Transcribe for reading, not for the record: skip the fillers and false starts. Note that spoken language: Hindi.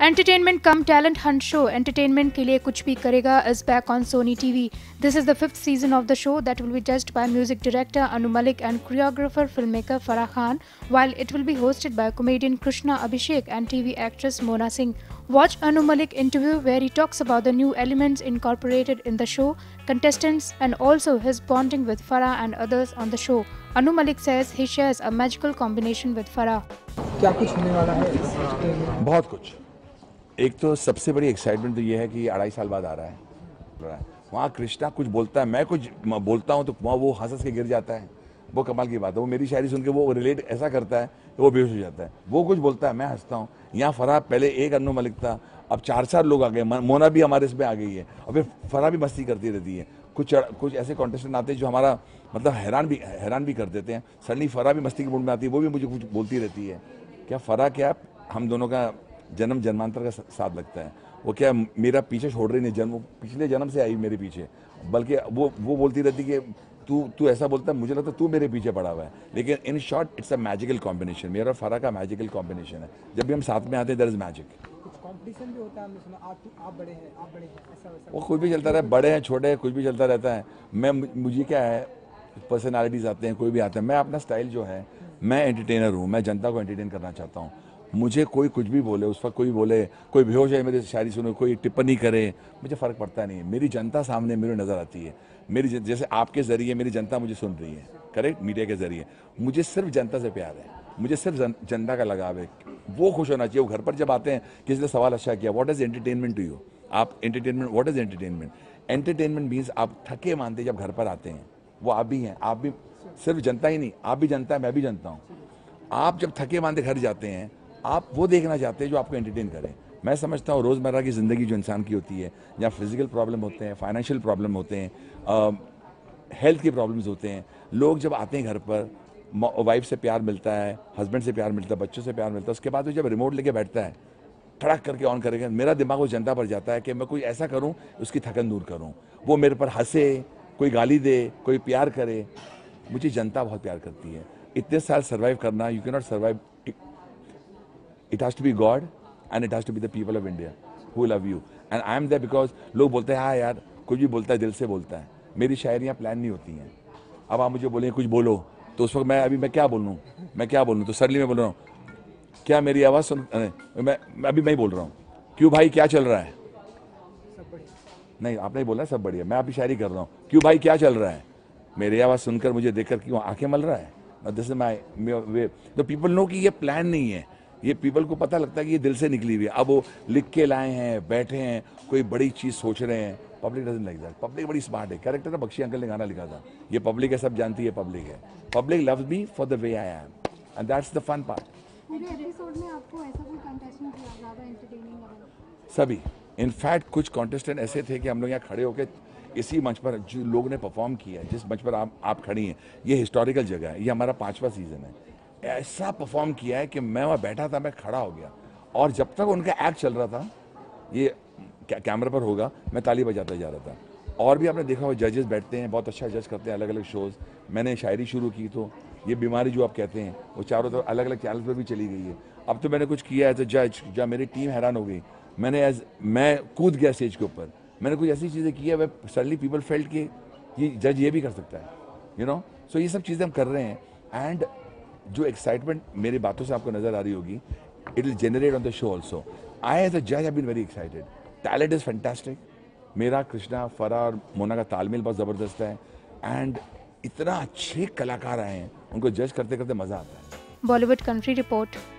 Entertainment cum talent hunt show Entertainment के लिए कुछ भी करेगा is back on Sony TV. This is the 5th season of the show that will be judged by music director Anu Malik and choreographer filmmaker Farah Khan, while it will be hosted by comedian Krishna Abhishek and TV actress Mona Singh. Watch Anu Malik interview where he talks about the new elements incorporated in the show, contestants and also his bonding with Farah and others on the show. Anu Malik says he shares a magical combination with Farah. क्या कुछ होने वाला है इस बहुत कुछ। एक तो सबसे बड़ी एक्साइटमेंट तो ये है कि ये 2.5 साल बाद आ रहा है। वहाँ कृष्णा कुछ बोलता है, मैं कुछ बोलता हूँ तो वहाँ वो हंस के गिर जाता है। वो कमाल की बात है। वो मेरी शायरी सुन के वो रिलेट ऐसा करता है कि वो बेहोश हो जाता है। वो कुछ बोलता है, मैं हंसता हूँ। यहाँ फराह पहले एक अनु मलिक था, अब 4 लोग आ गए। मोना भी हमारे इसमें आ गई है और फिर फराह भी मस्ती करती रहती है। कुछ ऐसे कॉन्टेस्टेंट आते हैं जो हमारा मतलब हैरान भी कर देते हैं। सडनली फराह भी मस्ती के मूड में आती है, वो भी मुझे कुछ बोलती रहती है। क्या फराह क्या हम दोनों का जन्मांतर का साथ लगता है। वो क्या मेरा पीछे छोड़ रही नहीं, जन्म पिछले जन्म से आई मेरे पीछे, बल्कि वो बोलती रहती कि तू ऐसा बोलता है, मुझे लगता है तू मेरे पीछे पड़ा हुआ है। लेकिन in short it's a magical combination. मेरा और फराह का मैजिकल कॉम्बिनेशन है। जब भी हम साथ में आते हैं देयर इज मैजिक। कुछ कंपटीशन भी होता है, हमने सुना आप बड़े हैं ऐसा वैसा। वो कुछ भी चलता रहा है, बड़े हैं छोटे हैं, कुछ भी चलता रहता है। मुझे क्या है, पर्सनालिटीज आते हैं, कोई भी आता है। मैं अपना स्टाइल जो है, मैं एंटरटेनर हूँ, मैं जनता को एंटरटेन करना चाहता हूँ। मुझे कोई कुछ भी बोले, उस वक्त कोई बोले, कोई बेहोश है मेरी शायरी सुने, कोई टिप्पणी करे, मुझे फ़र्क पड़ता नहीं है। मेरी जनता सामने मेरे नज़र आती है। मेरी जैसे आपके ज़रिए मेरी जनता मुझे सुन रही है, करेक्ट, मीडिया के ज़रिए। मुझे सिर्फ जनता से प्यार है, मुझे सिर्फ जनता का लगाव है। वो खुश होना चाहिए। वो घर पर जब आते हैं, किसी ने सवाल अच्छा किया, what is entertainment to you? आप entertainment, what is entertainment? Entertainment means आप थके मानते जब घर पर आते हैं। वो आप भी हैं, आप भी, सिर्फ जनता ही नहीं, आप भी जनता है, मैं भी जनता हूँ। आप जब थके मानते घर जाते हैं, आप वो देखना चाहते हैं जो आपको एंटरटेन करे। मैं समझता हूँ रोज़मर्रा की ज़िंदगी जो इंसान की होती है, जहाँ फिजिकल प्रॉब्लम होते हैं, फाइनेंशियल प्रॉब्लम होते हैं, हेल्थ के प्रॉब्लम्स होते हैं, लोग जब आते हैं घर पर, वाइफ से प्यार मिलता है, हस्बैंड से प्यार मिलता है, बच्चों से प्यार मिलता है, उसके बाद वो जब रिमोट लेके बैठता है, खड़क करके ऑन करेगा, मेरा दिमाग उस जनता पर जाता है कि मैं कोई ऐसा करूँ उसकी थकन दूर करूँ। वो मेरे पर हंसे, कोई गाली दे, कोई प्यार करे। मुझे जनता बहुत प्यार करती है। इतने साल सर्वाइव करना, you can not survive. It has to be God and it has to be the people of India who love you and I am there because लोग बोलते हैं हाँ यार, कुछ भी बोलता है दिल से बोलता है। मेरी शायरियाँ प्लान नहीं होती हैं। अब आप मुझे बोलें कुछ बोलो तो उस वक्त मैं क्या बोलूँ तो सडनली मैं बोल रहा हूँ, क्या मेरी आवाज़ सुन, मैं अभी मैं ही बोल रहा हूँ, क्यों भाई क्या चल रहा है? सब बढ़िया। नहीं, आपने ही बोला सब बढ़िया, मैं अभी शायरी कर रहा हूँ। क्यों भाई क्या चल रहा है? मेरी आवाज़ सुनकर मुझे देखकर क्यों आंखें मल रहा है? This is my way. तो पीपल नो कि ये प्लान नहीं है। ये पीपल को पता लगता है कि ये दिल से निकली हुई है। अब वो लिख के लाए हैं, बैठे हैं, कोई बड़ी चीज़ सोच रहे हैं। Public doesn't like that. Public बड़ी स्मार्ट है। कैरेक्टर ना बख्शी अंकल ने गाना लिखा था, ये पब्लिक है, सब जानती है पब्लिक है। Public loves me for the way I am and that's the fun part. पूरे एपिसोड में आपको ऐसा कोई कंटेस्टेंट ज़्यादा एंटरटेनिंग लगा? सभी, इनफैक्ट कुछ कॉन्टेस्टेंट ऐसे थे कि हम लोग यहाँ खड़े होकर इसी मंच पर जो लोग ने परफॉर्म किया है, जिस मंच पर आप खड़ी हैं, ये हिस्टोरिकल जगह है, ये हमारा 5वां सीज़न है। ऐसा परफॉर्म किया है कि मैं वहाँ बैठा था, मैं खड़ा हो गया और जब तक उनका एक्ट चल रहा था, ये कैमरा पर होगा, मैं ताली बजाता जा रहा था। और भी आपने देखा, वो जजेस बैठते हैं, बहुत अच्छा जज करते हैं अलग अलग शोज़। मैंने शायरी शुरू की तो ये बीमारी जो आप कहते हैं वो चारों तरफ अलग अलग चैनल पर भी चली गई है। अब तो मैंने कुछ किया एज अ जज, जब मेरी टीम हैरान हो गई, मैं कूद गया स्टेज के ऊपर। मैंने कुछ ऐसी चीज़ें की है वे सडनली पीपल फेल्ट कि ये जज ये भी कर सकता है, यू नो। सो ये सब चीज़ें हम कर रहे हैं एंड जो एक्साइटमेंट मेरी बातों से आपको नजर आ रही होगी, it will generate on the show also. I as a जज have been very excited. Talent is fantastic. मेरा, कृष्णा, फराह और मोना का तालमेल बहुत ज़बरदस्त है एंड इतना अच्छे कलाकार आए हैं, उनको जज करते करते मज़ा आता है। Bollywood Country Report.